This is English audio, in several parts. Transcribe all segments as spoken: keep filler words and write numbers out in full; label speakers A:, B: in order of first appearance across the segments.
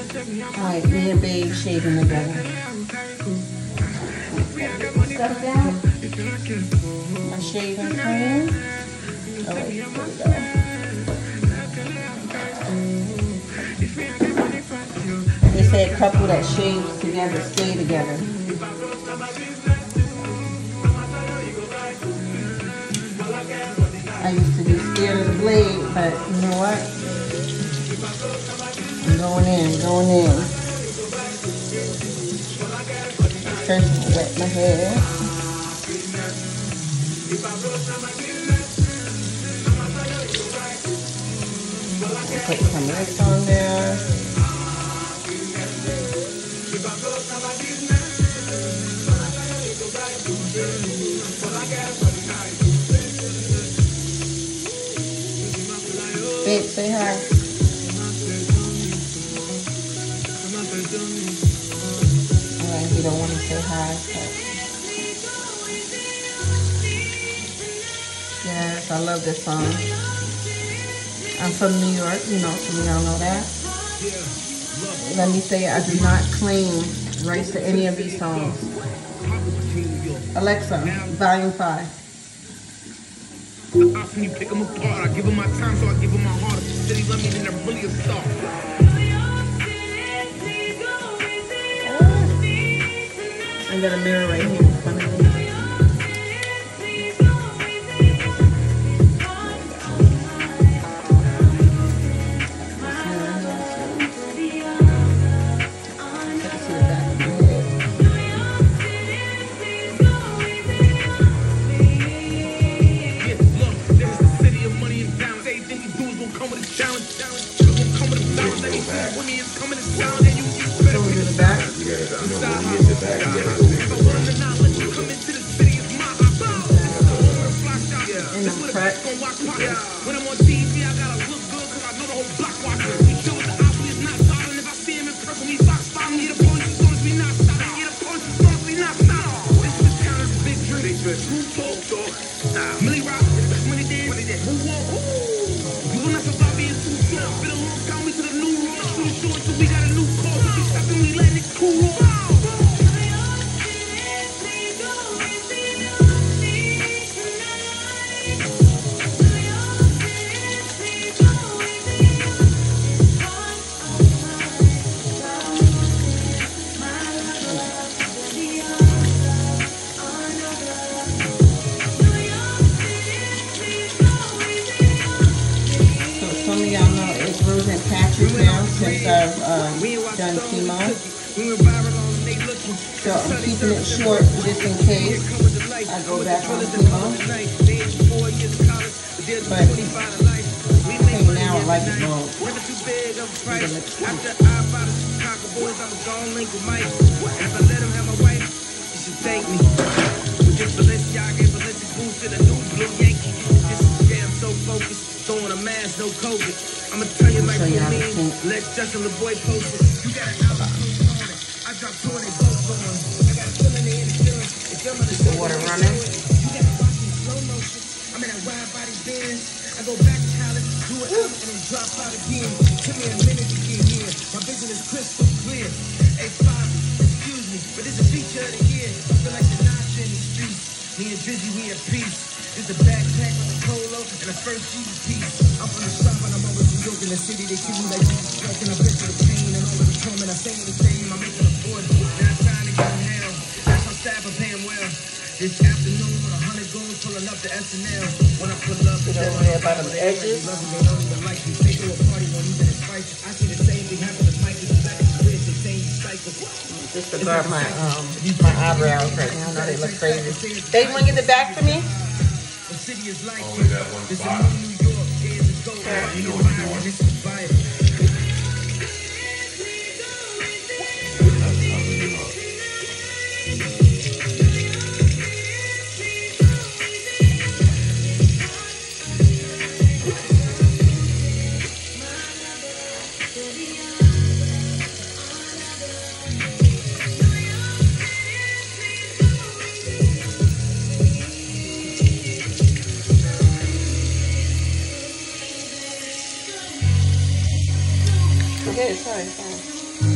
A: Alright, me and Babe shaving together. Stuff down. My shaving cream. Oh, there we go. They say a couple that shaves together stay together. I used to be scared of the blade, but you know what? I'm going in, going in. First, I'm gonna wet my hair. Put some of this on there. Babe, say hi. Alright, you don't want to say hi. But... yes, I love this song. I'm from New York, you know, so we all know that. Let me say, I do not claim rights to any of these songs. Alexa, volume five.
B: I often you pick them apart. I give them my time, so I give them my heart. If the city love me, then they're really a star.
A: I got a mirror right here in front of me.
B: When I'm on T V, I gotta look good because I know the whole block watching. Show the obvious not solid. If I see him in person, we box spot me. The police as soon as we not stop. Yeah, the police as soon as we not stop. This is the town of big drink. Big drink. Talk, talk. Millie Rock, money dance. Who won't? You will not survive being too slow. Been a long time, we to the new road. Shoot it short till we got a new call. We stopping, we letting it cool off.
A: Since I've um, done chemo, so I'm keeping it short just in case I go back on chemo. But hey, now I like it more.
B: Throwing a mask, no COVID. I'ma tell you like you mean. Let's just on the boy post it. You got it. I dropped two and they both on. I got a feeling they in the feeling. It's filming the
A: water running.
B: You got to watch me slow motion. I'm in that wide body Benz. I go back to college, do it out, and then drop out again. Give me a minute to get here. My vision is crystal clear. A five, excuse me, but it's a feature of the year. I feel like the notch in the streets. Me and Drizzy, we at peace. It's a backpack on the polo and the first Jesus piece. I'm from the shop and I'm always New York in the city. They treat me like Jesus. Walking up into the pain and all of the torment. I say the same. I'm making a forty. Now it's time to get in hell. That's how staff are paying well. This afternoon, a hundred goons pulling up to S N L. When I pull up,
A: It doesn't have bottom edges.
B: they don't even like you. They do a party when even it's spicy. I see the same thing happen to Mike. It's back in the bridge. They change the cycle.
A: Disregard my um my eyebrows right now. Now they look crazy. They want to get the back for me?
C: Only that one spot. Yeah, you know what you're doing. That's how we do it.
A: Okay, sorry, sorry.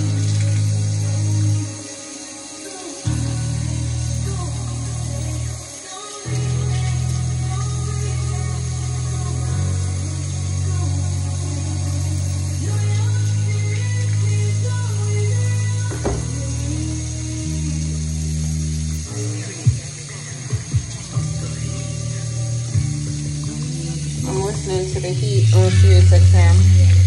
A: on Sirius X M.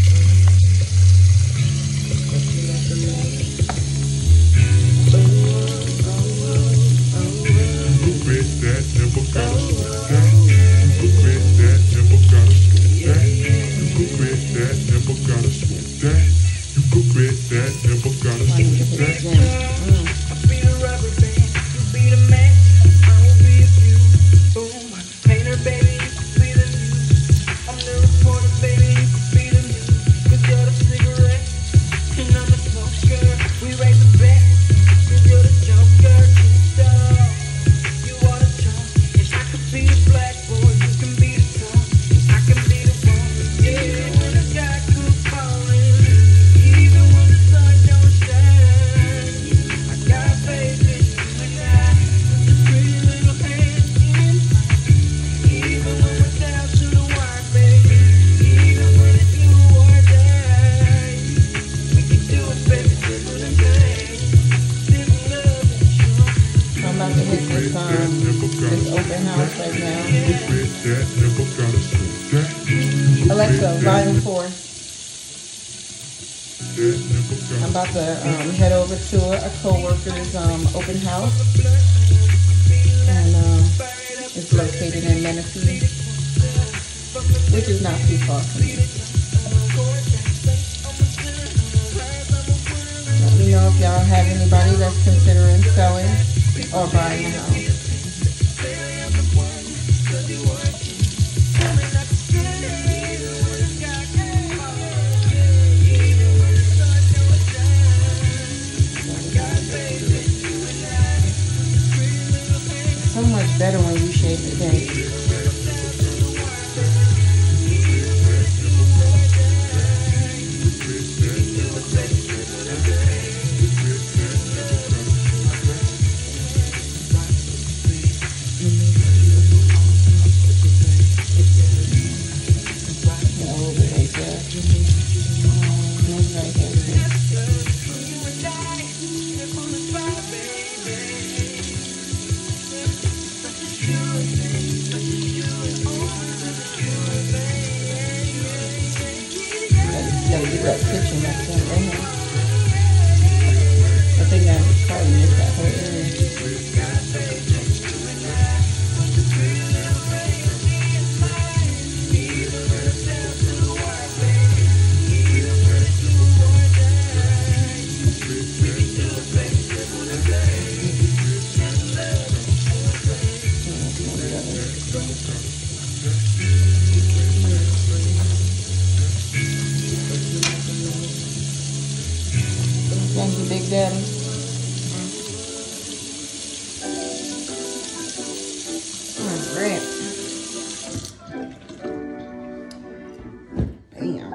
A: Alexa, volume four. I'm about to um, head over to a co-worker's um, open house, and uh, it's located in Menifee, which is not too far from me. Let me know if y'all have anybody that's considering selling or buying a house. So much better when you shave it down. That kitchen that's in right here. I think I probably missed that whole area. Thank you, Big Daddy. Oh, great. Damn.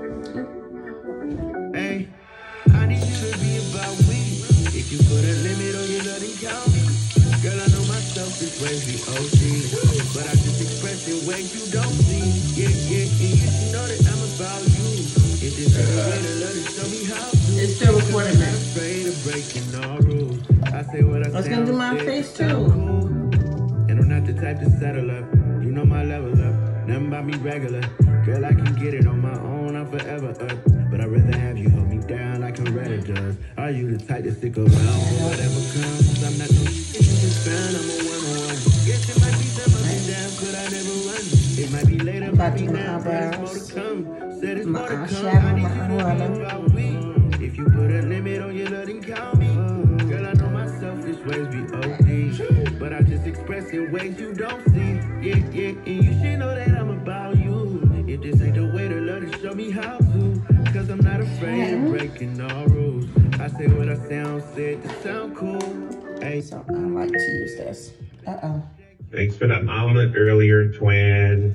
B: Hey, I need you to be about me. If you put a limit on your love, then count me. Girl, I know myself, this way be O G. But I just express it when you don't see. Yeah, yeah, and you should know that I'm about you. If this is the way to love it, show me how to.
A: It's still recording, man.
B: Afraid of breaking all rules. I say what I,
A: I was gonna do my face too.
B: And I'm not the type to settle up. You know my level up. Nothing about me regular. Girl, I can get it on my own. I'm forever up. But I'd rather have you hold me down like a Reddit does. Are you the type to stick around for whatever comes? I'm not no just fan. I'm a one-on-one. Guess it might be some up and down, but I never run. It might be later, might be now. There's more to come. Said it's more to come. I need you to be about me. If you put a limit on your love, then count me. Girl, I know myself, this ways be O D. But I just express in ways you don't see. Yeah, yeah, and you should know that I'm about you. If this ain't the way to love, then show me how to. Cause I'm not afraid of breaking all rules. I say what I sound, said to sound cool. Hey.
A: So I like to use this. Uh-oh.
C: Thanks for the omelet earlier, Twan.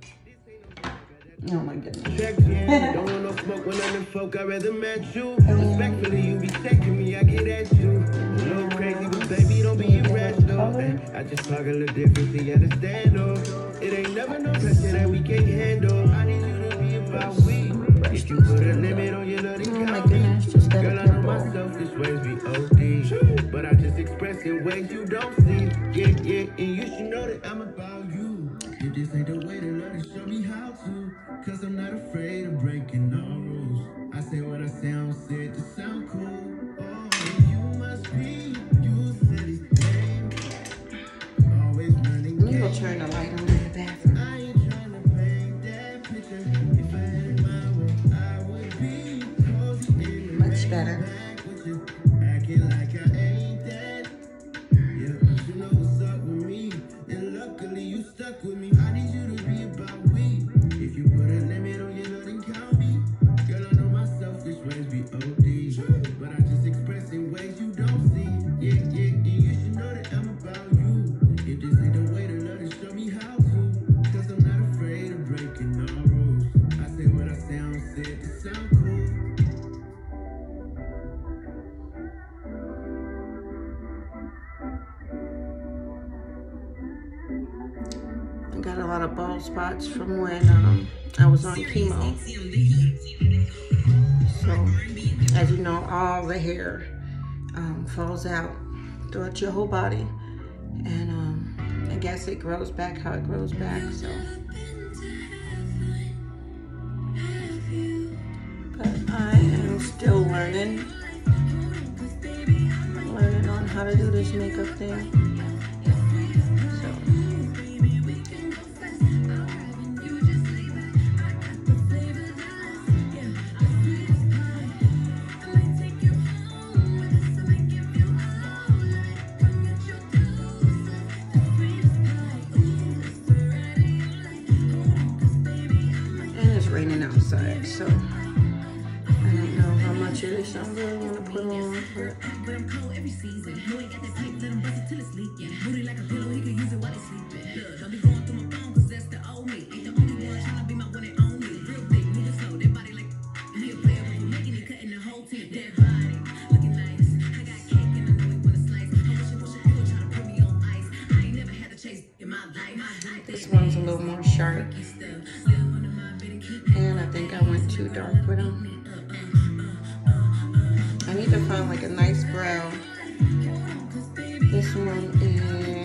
A: Oh my goodness.
B: Check in. Don't want no smoke when I'm in folk. I'd rather match you. Respectfully, you be checking me, I get at you. A little crazy, but baby, don't be irrational. I just talk a little different, so you understand, though. It ain't never no pressure that we can't handle. I need you to be about we. If you put a limit on your love, then count me. Girl, I know myself, this ways be O D. But I just express in ways you don't see. Yeah, yeah, and you should know that I'm about you. If this ain't the way to love, then show me how to. Cause I'm sound said to sound cool. Oh, you must be used to this game. Always running.
A: Let me go turn the light on in the bathroom.
B: I ain't trying to paint that picture. If I had it my way, I would be cozy in the
A: Much better.
B: back with you, acting like I ain't that. Yeah, but you know what's up with me, and luckily you stuck with me. I need you to be about we. If you put a limit on your love, then count me. Girl, I know my selfish ways be O D, but I just express in ways you don't see. Yeah, yeah, and you should know that I'm about you. If this ain't the way to love, then show me how to. Cause I'm not afraid of breaking all rules. I say what I sound said to sound cool.
A: I got a lot of bald spots from when um, I was on chemo. So, as you know, all the hair um, falls out throughout your whole body. And um, I guess it grows back how it grows back, so. But I am still learning. Learning on how to do this makeup thing. So. Raining outside, so I don't know how much of this I'm really gonna put on, but this one's a little more sharp. And I think I went too dark with them. I need to find like a nice brown. This one is,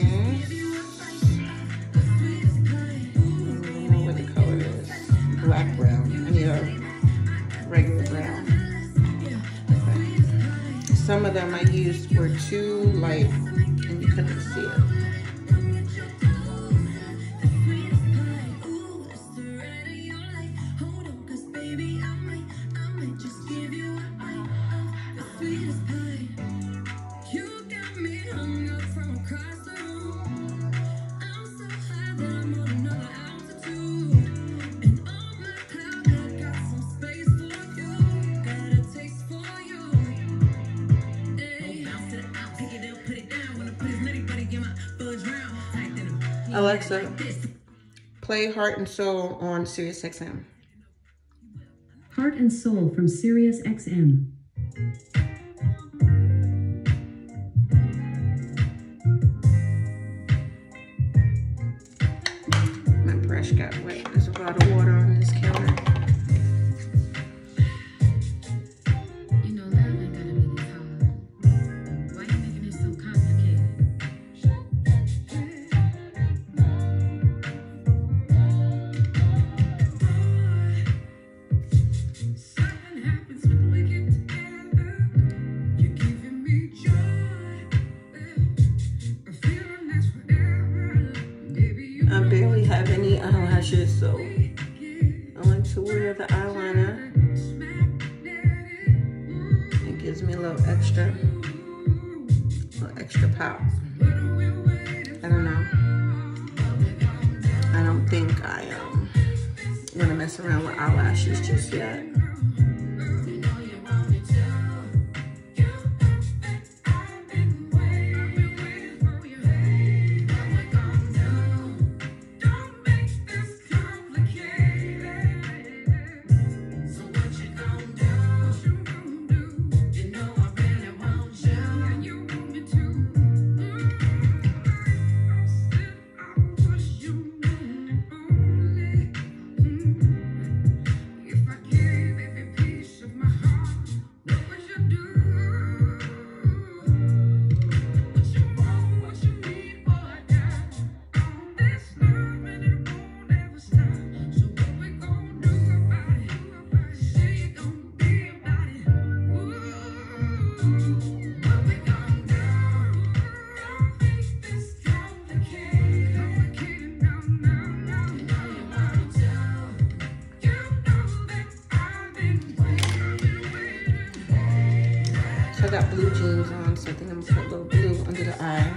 A: I don't know what the color is. Black brown. I need a regular brown. But some of them I used were too light and you couldn't see it. Alexa, play Heart and Soul on Sirius X M.
D: Heart and Soul from Sirius X M.
A: My brush got wet. There's a lot of water on this counter.
D: You know, love ain't gotta be this hard. Why you making it so complicated?
A: I barely have any eyelashes, so I like to wear the eyeliner. It gives me a little extra, a little extra pop. I don't know. I don't think I um gonna mess around with eyelashes just yet.
B: If I gave
A: So I got blue jeans on, so I think I'm gonna put a little blue under the eye.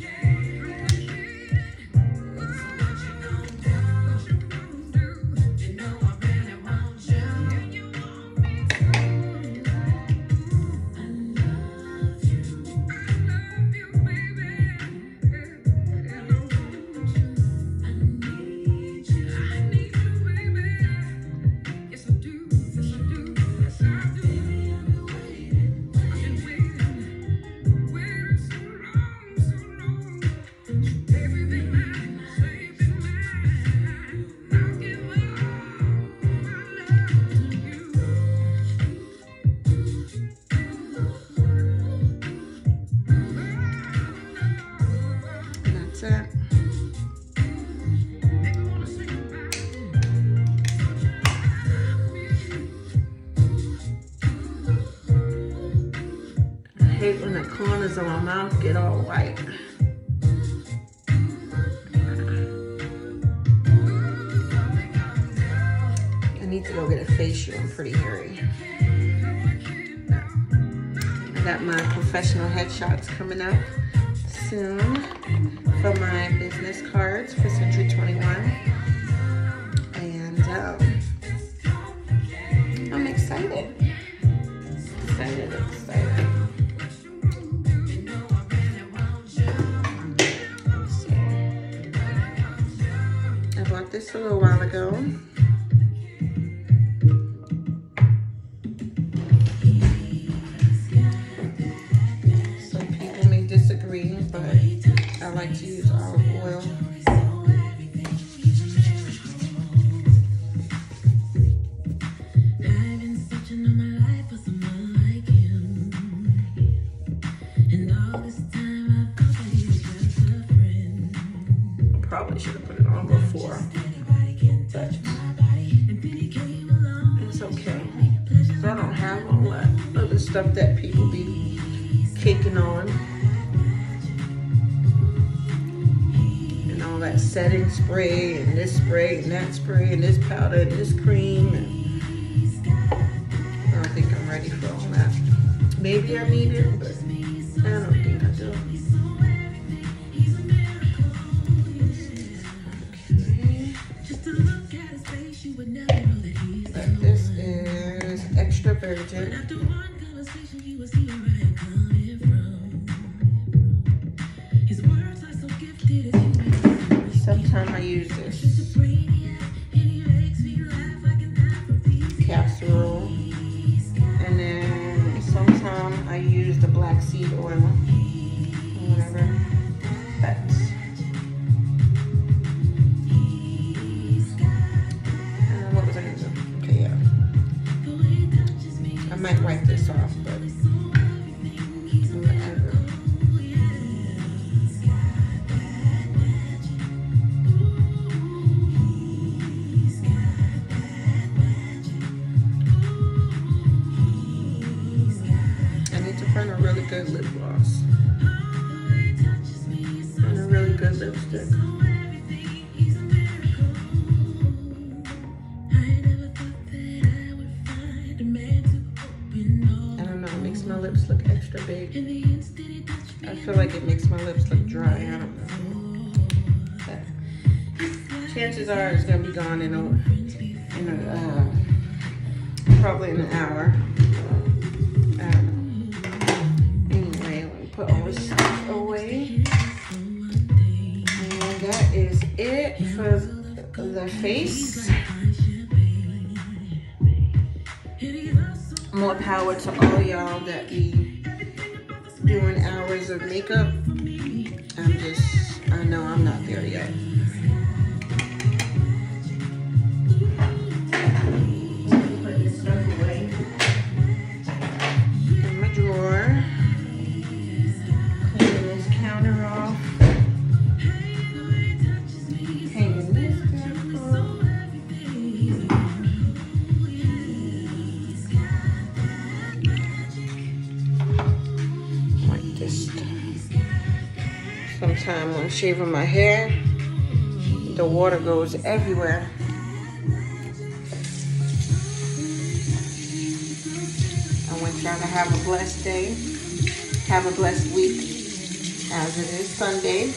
A: I hate when the corners of my mouth get all white. I need to go get a facial. I'm pretty hairy. I got my professional headshots coming up soon for my business cards for Century twenty-one. And um, I'm excited. Excited, excited. I bought this a little while ago. Some people may disagree, but I like to use olive oil. Probably should have put it on before, but it's okay. So I don't have all that other stuff that people be caking on. And all that setting spray and this spray and that spray and this powder and this cream. And I don't think I'm ready for all that. Maybe I need it, but I don't think I do. But this is extra virgin. Sometimes I use this casserole, and then sometimes I use the black seed oil, or whatever. That's I might wipe this off, but whatever. I need to find a really good lip gloss and a really good lipstick. My lips look extra big. I feel like it makes my lips look dry. I don't know. But chances are it's gonna be gone in a, in a uh, probably in an hour. I don't know. Anyway, let me put all this stuff away. And that is it for the face. More power to all y'all that be doing hours of makeup. I'm just, I know I'm not there yet. Put this stuff away in my drawer. Clean this counter off. Hanging this stuff off. Sometimes when I'm shaving my hair, the water goes everywhere. I want y'all to have a blessed day. Have a blessed week, as it is Sunday.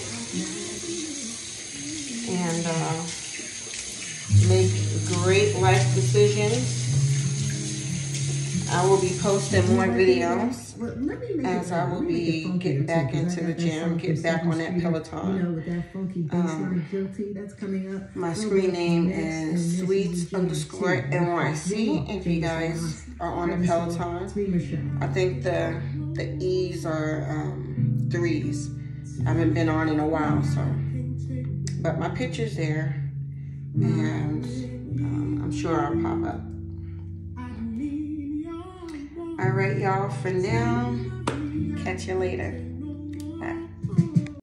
A: And uh, make great life decisions. I will be posting more videos as I will be getting back into the gym, get back on that Peloton. Um, my screen name is sweets underscore N Y C if you guys are on the Peloton. I think the the E's are um, threes. I haven't been on in a while, so. But my picture's there, and um, I'm sure I'll pop up. All right, y'all, for now, catch you later.